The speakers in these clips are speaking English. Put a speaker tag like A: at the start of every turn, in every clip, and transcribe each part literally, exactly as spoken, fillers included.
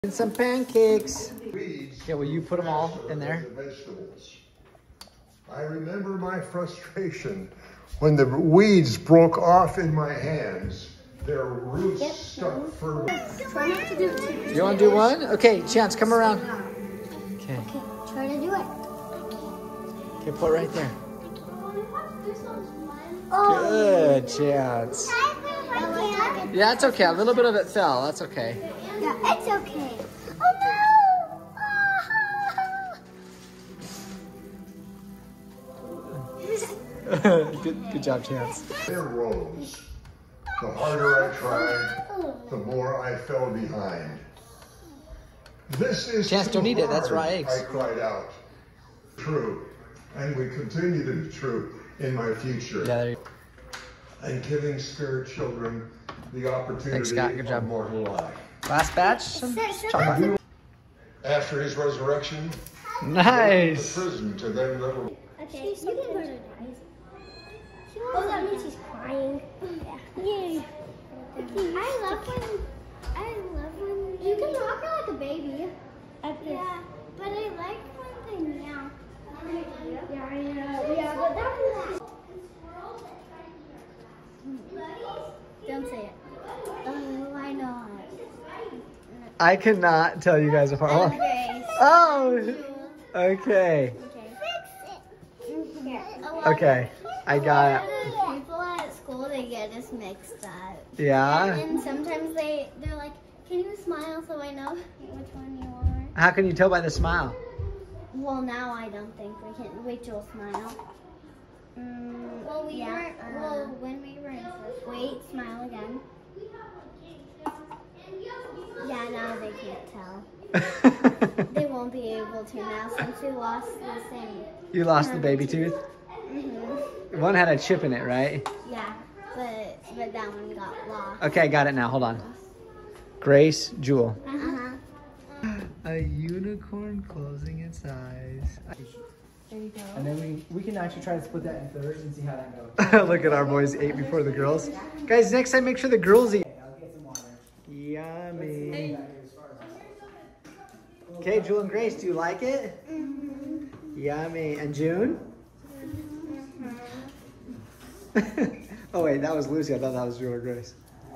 A: And some pancakes. Okay, will you put them all in there?
B: Vegetables. I remember my frustration when the weeds broke off in my hands. Their roots yep. stuck firm.
A: You want to do one? Okay, Chance, come around. Okay.
C: Okay, try to do it.
A: Okay, put it right there.
C: Oh.
A: Good, Chance. Yeah, it's okay. A little bit of it fell. That's okay.
C: Yeah, it's okay. Oh
A: no! good, good job, Chance.
B: It rose. The harder I tried, the more I fell behind. This is
A: Chance, don't eat it. That's raw eggs.
B: I cried out. True, and we continue to be true in my future.
A: Yeah, there you go.
B: And giving spirit children the opportunity
A: Thanks, Scott. Good job.
B: of mortal life.
A: Last batch, some chocolate.
B: After his resurrection,
A: nice.
B: the prison to them that were.
C: Okay, you can put it eyes. Oh, that means she's crying. Yeah. Yay. I love when, I love when you can rock her like a baby. Yeah, but I like when they meow. Yeah, I know. Yeah, but that was. Don't say it. Oh, why not?
A: I cannot tell you guys apart.
C: Okay.
A: Oh, okay.
C: Okay.
A: Okay, I got it.
C: People at school, they get us mixed up.
A: Yeah?
C: And, and sometimes they, they're like, can you smile so I know which one you are?
A: How can you tell by the smile?
C: Well, now I don't think we can. Wait, you'll smile. Mm, well, we yeah, weren't, uh, well, when we were in first. Wait, smile again. Yeah, now they can't tell. They won't be able to now since we lost the thing.
A: You lost the baby tooth?
C: Mm-hmm.
A: One had a chip in it, right?
C: Yeah, but but that one got lost.
A: Okay, I got it now. Hold on. Grace, Jewel.
C: Uh-huh.
A: A unicorn closing its eyes.
D: There you go. And then we, we can actually try to split that in thirds and see how that goes.
A: Look at our boys ate before the girls. Guys, next time make sure the girls eat.
D: Okay, I'll get some water.
A: Yummy. Okay, Jewel and Grace, do you like it?
C: Mm-hmm.
A: Yummy. And June? Mm-hmm. Oh wait, that was Lucy. I thought that was Jewel or Grace.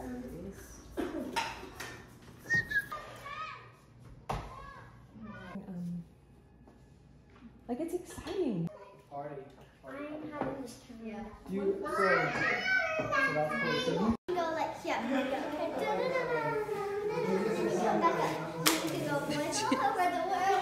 D: Um, like it's exciting. Party.
C: I'm having this turn. Yeah.
D: You so, so that's cool. So you
C: Go like yeah. Go, okay. Back up. You can go voice all over the world.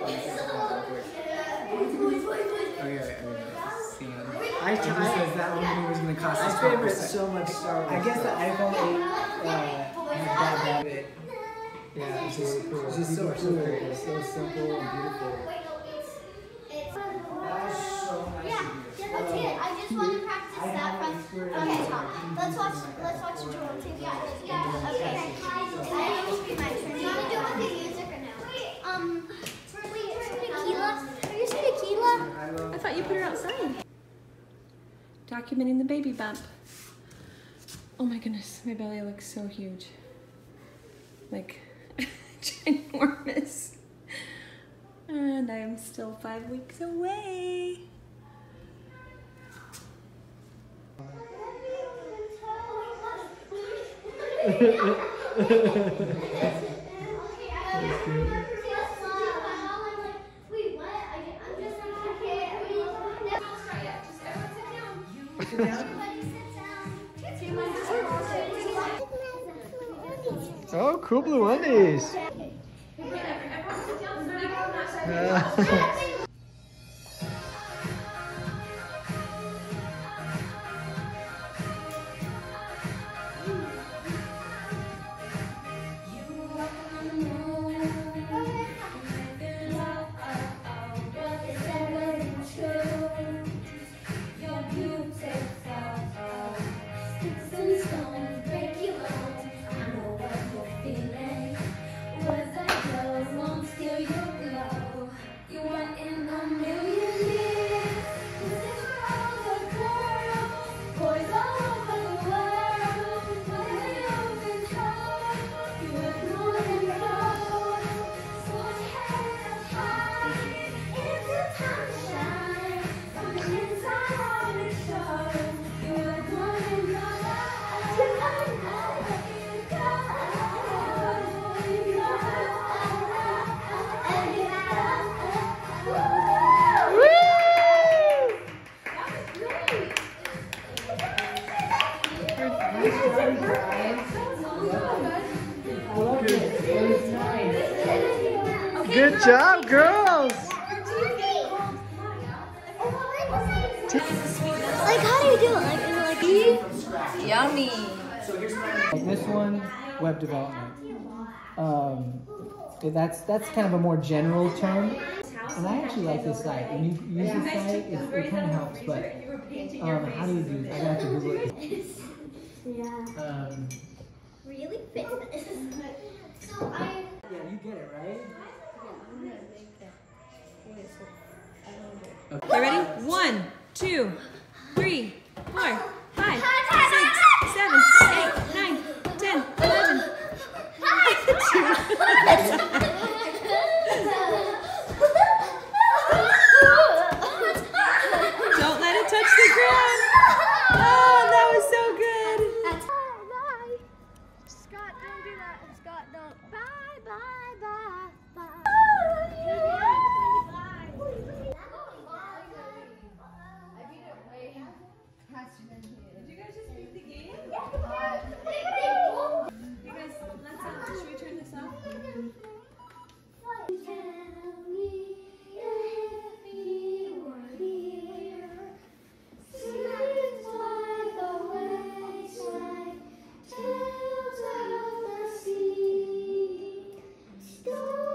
D: I just says that one movie was going to cost us. My favorite so much Star Wars. I guess the iPhone eight uh, has that habit. Yeah, it's just cool. It's just so cool. It's so simple and beautiful. That was so nice.
C: Yeah, yeah, let's get it. I just want to practice that from. Okay, Tom. Let's watch. Let's watch Joel too. Yeah, yeah. Okay. I think it should be my turn. You want to do it with the music or no? Um. Wait, tequila. Are you some tequila?
E: I thought you put her outside. Documenting the baby bump. Oh my goodness, my belly looks so huge. Like, ginormous. And I'm still five weeks away.
A: Oh, cool blue undies.
F: You want in
A: Good job, girls.
C: Like, how do you do it? Like, is it like
E: Yummy.
D: Like this one, web development. Um, that's that's kind of a more general term. And I actually like this site. When you use this site, it, it kind of helps, but um, how do you do it? I got to Google it.
C: yeah.
D: Um,
C: Really fit this. So I.
D: yeah, you get it, right?
E: Okay, ready? One, two, three, four, five, six, seven, eight, nine, ten, eleven. Don't let it touch the ground. Oh, that was so good.
C: Bye. Scott, don't do that. Scott, don't. Bye, bye, bye, bye.
E: Did you guys just beat the game? You guys, let's, uh, should we turn this off?
C: Stories